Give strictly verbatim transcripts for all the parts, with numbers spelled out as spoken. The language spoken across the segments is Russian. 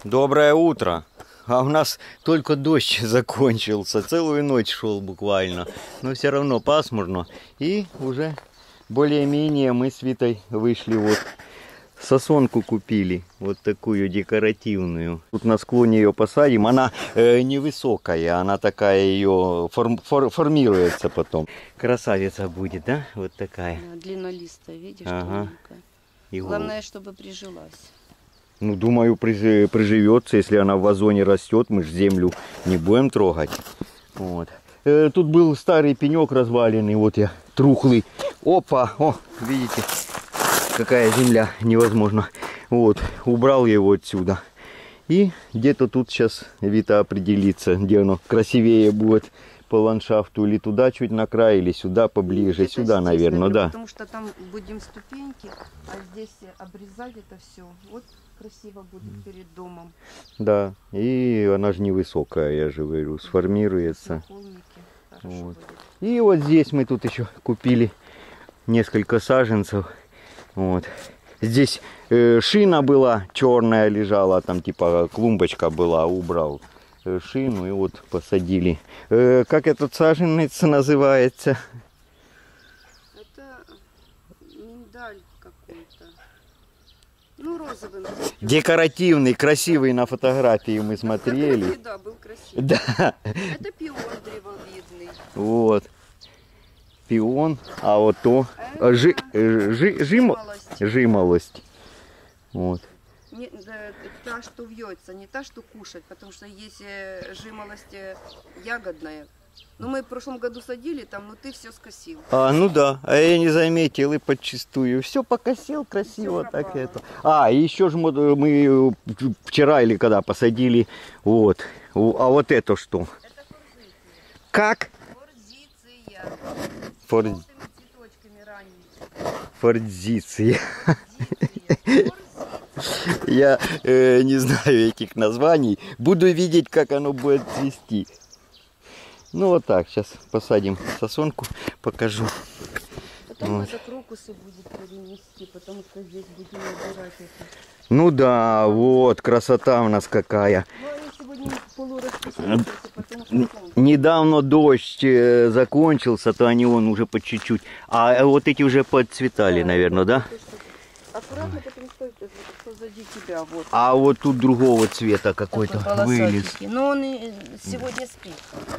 Доброе утро. А у нас только дождь закончился. Целую ночь шел буквально. Но все равно пасмурно. И уже более-менее мы с Витой вышли. Вот сосонку купили. Вот такую декоративную. Тут на склоне ее посадим. Она э, невысокая. Она такая ее форм, фор, формируется потом. Красавица будет, да? Вот такая. Длиннолистая, видишь? Ага. Главное, чтобы прижилась. Ну, думаю, приживется, если она в вазоне растет, мы же землю не будем трогать. Вот. Э, тут был старый пенек разваленный, вот я, трухлый. Опа, о, видите, какая земля, невозможно. Вот, убрал я его отсюда. И где-то тут сейчас Вита определится, где оно красивее будет по ландшафту. Или туда чуть на край, или сюда поближе, это сюда, здесь, наверное, да. Потому что там будем ступеньки, а здесь обрезать это все. Вот красиво будет перед домом. Да, и она же невысокая, я же говорю, сформируется. Вот. И вот здесь мы тут еще купили несколько саженцев. Вот. Здесь э, шина была черная, лежала, там типа клумбочка была, убрал э, шину и вот посадили. Э, как этот саженец называется? Это миндаль какой-то. Ну, розовый. Декоративный, красивый, на фотографии мы смотрели. Да, был красивый. Да. Это пион древовидный. Вот. Пион, а вот то а жи, жи, жим, жимолость. Вот. Не, да, та, что вьется, не та, что кушать, потому что есть жимолость ягодная. Ну, мы в прошлом году садили там, но ты все скосил. А, ну да, а я не заметил и подчистую. Все покосил красиво так это. А, и еще же мы, мы вчера или когда посадили, вот. А вот это что? Это форзиция. Как? Форзиция. Фор... С цветочками ранними. Форзиция. Я э, не знаю этих названий. Буду видеть, как оно будет цвести. Ну вот так, сейчас посадим сосонку, покажу. Потом вот. Это крокусы будет перенести, потому что здесь будем убирать это. Ну да, вот, красота у нас какая. Ну, они сегодня полураспустились, потому что солнце. Недавно дождь э, закончился, то они вон уже по чуть-чуть. А вот эти уже подцветали, да, наверное, да? Аккуратно, потому что это позади тебя. Вот. А вот тут другого цвета какой-то вылез. Но он и сегодня спит.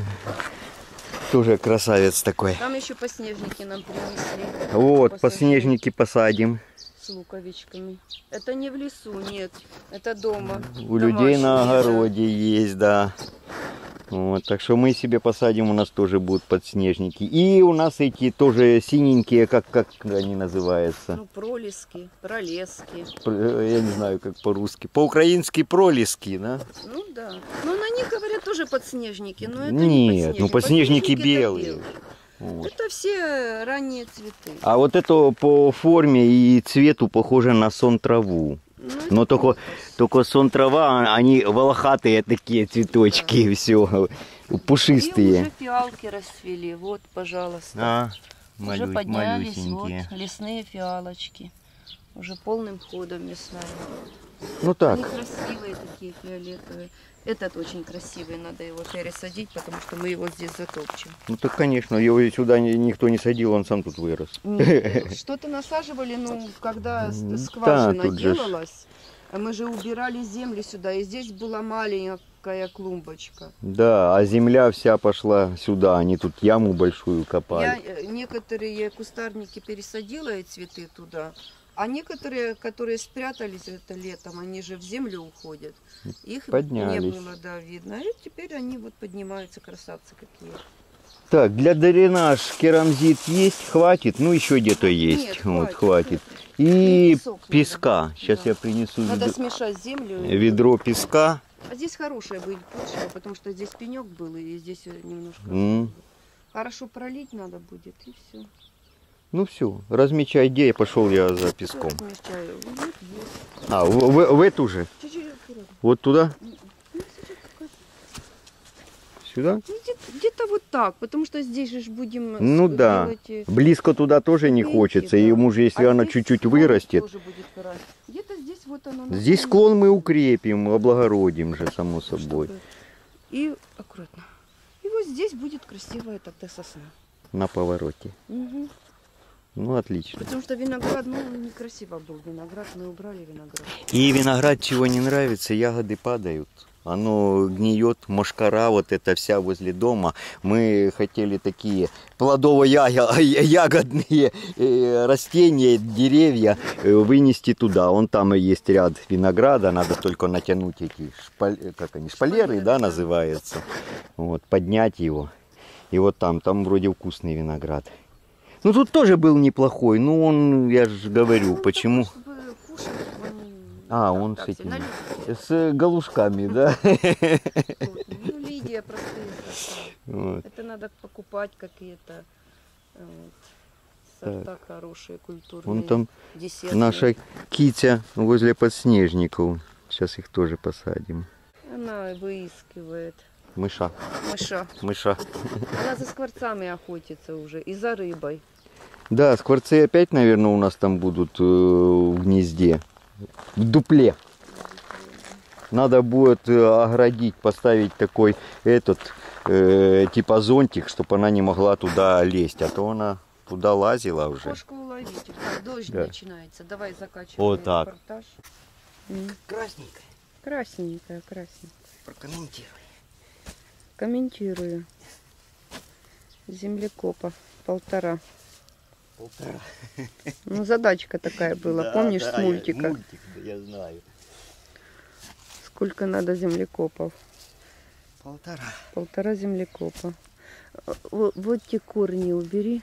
Тоже красавец такой. Там еще подснежники нам принесли. Вот, подснежники посадим. С луковичками. Это не в лесу, нет. Это дома. У людей на огороде есть, да. Вот, так что мы себе посадим, у нас тоже будут подснежники. И у нас эти тоже синенькие, как, как они называются? Ну, пролески, пролески. Я не знаю, как по-русски. По-украински пролески, да? Ну да. Ну на них говорят тоже подснежники, но это Нет, не подснежники. ну подснежники, подснежники белые. Это, Вот. это все ранние цветы. А вот это по форме и цвету похоже на сон траву. Ну, Но только, только сон трава, они волохатые такие цветочки, да. Все, пушистые. И уже фиалки расцвели, вот, пожалуйста. А, уже малю, поднялись, малюсенькие. вот, лесные фиалочки. Уже полным ходом весна. Ну так. Они красивые такие, фиолетовые. Этот очень красивый, надо его пересадить, потому что мы его здесь затопчем. Ну так, конечно, его сюда никто не садил, он сам тут вырос. Что-то насаживали, ну, когда скважина да, делалась, же... мы же убирали землю сюда, и здесь была маленькая клумбочка. Да, а земля вся пошла сюда, они тут яму большую копали. Я некоторые кустарники пересадила и цветы туда. А некоторые, которые спрятались это летом, они же в землю уходят. Их поднялись. Не было, да, видно. И теперь они вот поднимаются, красавцы какие. Так, для дренаж керамзит есть, хватит? Ну, еще где-то есть. Нет, вот, хватит. хватит. И песок песка. Надо. Сейчас да. я принесу надо ведро, смешать землю. ведро песка. А здесь хорошая будет почва, потому что здесь пенек был, и здесь немножко... Mm. Хорошо пролить надо будет, и все. Ну все, размечай, где я пошел я за песком. Размечаю. Вот, а, в, в, в эту же? Чуть-чуть вот туда? Сюда? Ну, где-то вот так, потому что здесь же будем... Ну да, близко туда тоже не хочется, и ему же, если а она чуть-чуть вырастет. Где-то здесь вот вот оно. на Здесь фоне. склон мы укрепим, облагородим же, само собой. Чтобы- И аккуратно. И вот здесь будет красивая тогда сосна. На повороте. Мгм. Ну, отлично. Потому что виноград, ну, некрасиво был виноград, мы убрали виноград. И виноград чего не нравится, ягоды падают. Оно гниет, мошкара вот эта вся возле дома. Мы хотели такие плодово-ягодные э, растения, деревья э, вынести туда. Он там и есть ряд винограда, надо только натянуть эти шпаль... как они, шпалеры, Шпалеры, да, да. называется. Вот, поднять его. И вот там, там вроде вкусный виноград. Ну тут тоже был неплохой, но он, я же говорю, Ну, почему... такой, чтобы кушать, он не- А, так, он так с себе, на этим, любителя. с галушками, да? Вот. Ну, Лидия простые сорта. Вот. Это надо покупать какие-то э, вот, сорта хорошие, культурные. Вон там десертные. наша китя возле подснежников. Сейчас их тоже посадим. Она выискивает Мыша, мыша. мыша. Она за скворцами охотится уже и за рыбой. Да, скворцы опять, наверное, у нас там будут э, в гнезде. В дупле. Надо будет э, оградить, поставить такой этот, э, типа зонтик, чтобы она не могла туда лезть. А то она туда лазила уже. Кошка-уловитель. Так, дождь Да. начинается. Давай закачиваем Вот так. репортаж. М, Красненькая. Красненькая, красненькая. Прокомментируй. Комментирую. Землекопа. Полтора. Полтора. Ну, задачка такая была, Да, помнишь, да, с я- мультика? мультик, да, я знаю. Сколько надо землекопов? Полтора. Полтора землекопа. Э, Вот, вот те корни убери.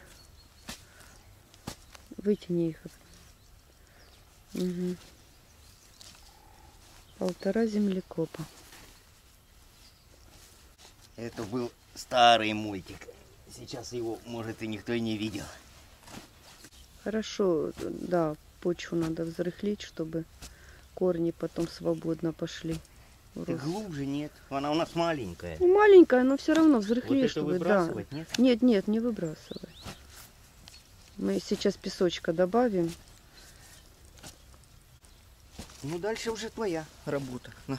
Вытяни их. Мгм. Полтора землекопа. Это был старый мультик. Сейчас его, может, и никто и не видел. Хорошо, да, почву надо взрыхлить, чтобы корни потом свободно пошли в Ты рост. глубже нет. Она у нас маленькая. Ну, маленькая, но все равно Вот взрыхли, это чтобы, да. выбрасывать, нет? Нет, нет, не выбрасывай. Мы сейчас песочка добавим. Ну, дальше уже твоя работа. На.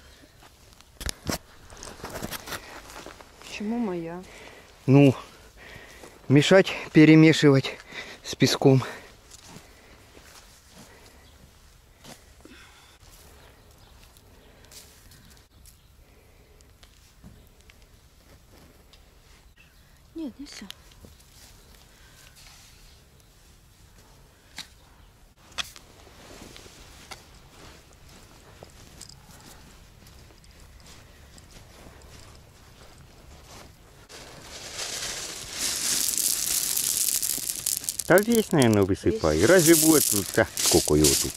Почему моя? Ну, мешать, перемешивать с песком. Нет, не все. Да весь, наверное, высыпай. Разве будет тут, да, сколько его тут?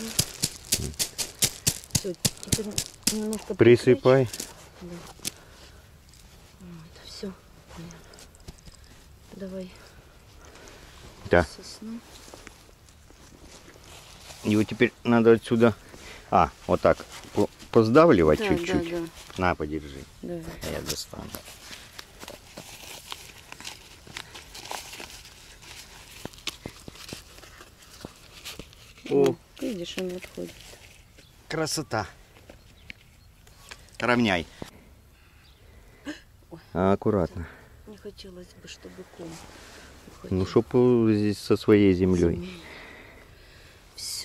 Все, теперь немножко Присыпай. Да. Вот, все. Давай. Да. Сосну. Его теперь надо отсюда, а, вот так, по- поздавливать Да, чуть-чуть. да, На, подержи. да, да. А я достану. О, Видишь, он отходит. красота. Равняй. А, аккуратно. Не хотелось бы, чтобы ком Ну, чтоб э, здесь со своей землей. Все.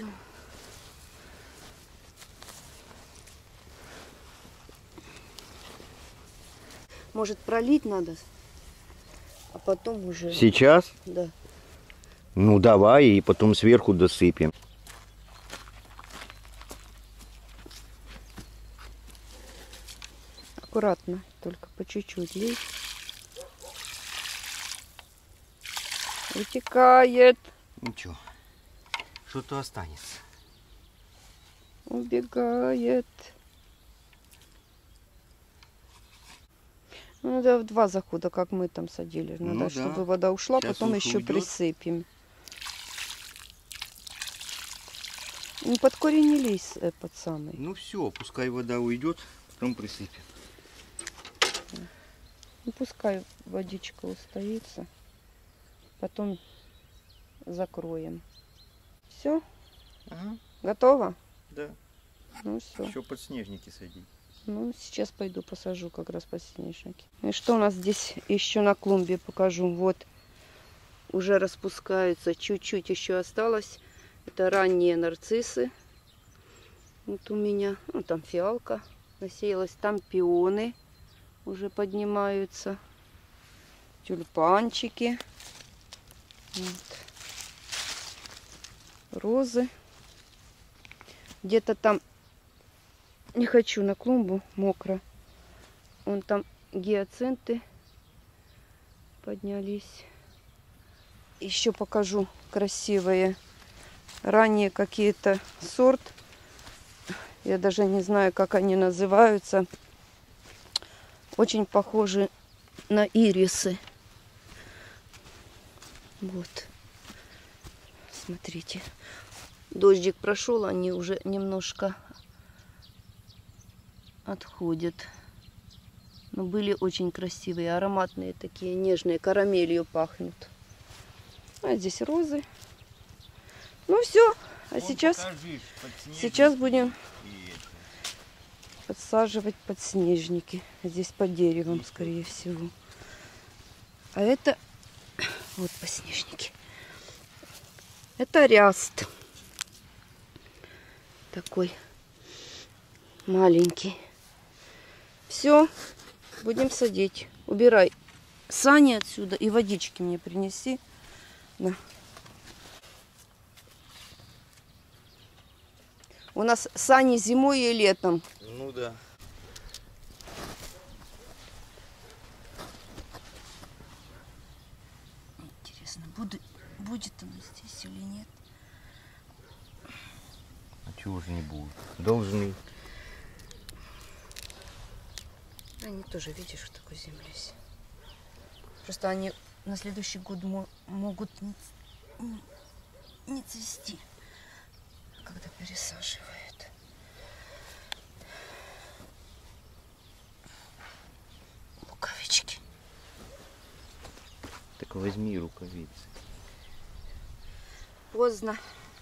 Может, пролить надо, а потом уже. Сейчас? Да. Ну, давай, и потом сверху досыпем. Аккуратно, только по чуть-чуть лей. Утекает, Ничего. Что-то останется. убегает. Ну, да, в два захода, как мы там садили. Надо, Ну да. чтобы вода ушла, Сейчас потом уж еще уйдет. присыпем. Не под корень не лезь, э, под самый. Ну все, пускай вода уйдет, потом присыпем. Ну, пускай водичка устоится. Потом закроем. Все? Ага. Готово? Да. Ну все. Еще подснежники садить. Ну, сейчас пойду посажу как раз подснежники. И что у нас здесь еще на клумбе покажу. Вот, уже распускаются, чуть-чуть еще осталось. Это ранние нарциссы. Вот у меня, ну там фиалка насеялась, там пионы уже поднимаются. Тюльпанчики. Вот. Розы. Где-то там, не хочу на клумбу, мокро. Вон там гиацинты поднялись. Еще покажу красивые ранние какие-то сорт. Я даже не знаю, как они называются. Очень похожи на ирисы. Вот. Смотрите. Дождик прошел, они уже немножко отходят. Но были очень красивые, ароматные такие, нежные, карамелью пахнут. А здесь розы. Ну все. А Вон сейчас, сейчас будем подсаживать подснежники. Здесь под деревом, скорее всего. А это вот подснежники. Это ряст. Такой маленький. Все, будем садить. Убирай сани отсюда и водички мне принеси. Да. У нас сани зимой и летом. Ну да. Интересно, будет, будет оно здесь или нет? А чего же не будет? Должны. Они тоже, видишь, в такой земле. Просто они на следующий год мо могут не, не, не цвести, когда пересаживают. Рукавички. Так возьми рукавицы. Поздно.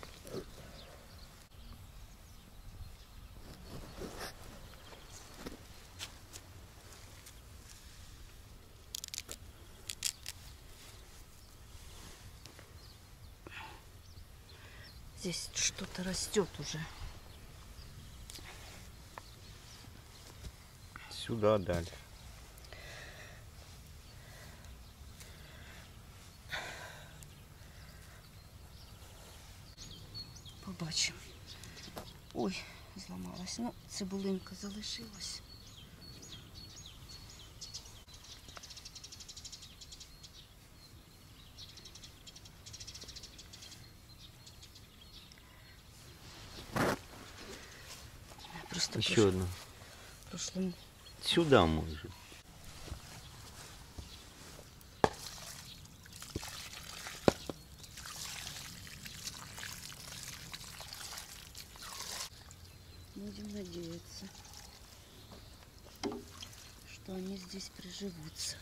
Здесь что-то растет уже. Сюда дальше. Побачимо. Ой, зламалась. Ну, цибулинка залишилась. Просто Еще прош... одна. прошлым. Сюда может. Будем надеяться, что они здесь приживутся.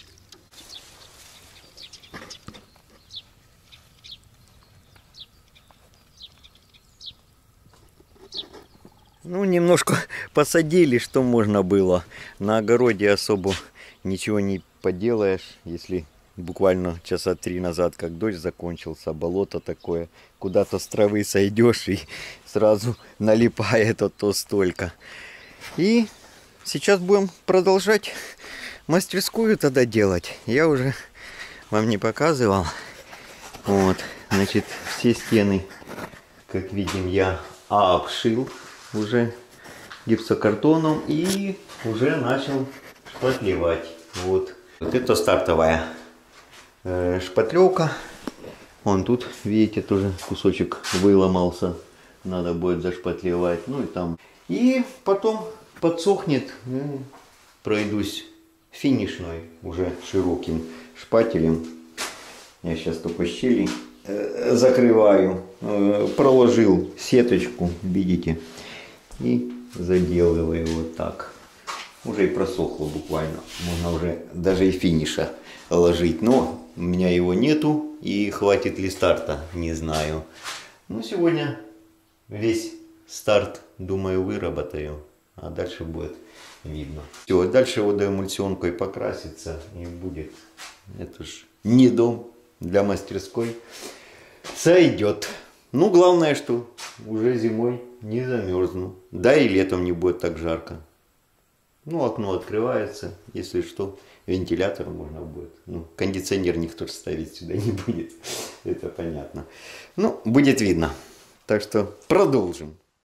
Ну, немножко посадили, что можно было. На огороде особо ничего не поделаешь, если буквально часа три назад, как дождь закончился, болото такое, куда-то с травы сойдешь и сразу налипает от то столько. И сейчас будем продолжать мастерскую тогда делать. Я уже вам не показывал. Вот, значит, все стены, как видим, я обшил уже гипсокартоном и уже начал шпатлевать. Вот, вот это стартовая э, шпатлевка. Вон тут, видите, тоже кусочек выломался. Надо будет зашпатлевать. Ну и там. И потом подсохнет. Ну, пройдусь финишной уже широким шпателем. Я сейчас только щели э, закрываю. Э, проложил сеточку, видите. И заделываю вот так. Уже и просохло буквально. Можно уже даже и финиша ложить. Но у меня его нету. И хватит ли старта, не знаю. Ну, сегодня весь старт, думаю, выработаю, а дальше будет видно. Все, дальше водоэмульсионкой покрасится и будет. Это ж не дом, для мастерской сойдет. Ну, главное, что уже зимой не замерзну. Да и летом не будет так жарко. Ну, окно открывается, если что, вентилятор можно будет. Ну, кондиционер никто ставить сюда не будет, это понятно. Ну, будет видно. Так что продолжим.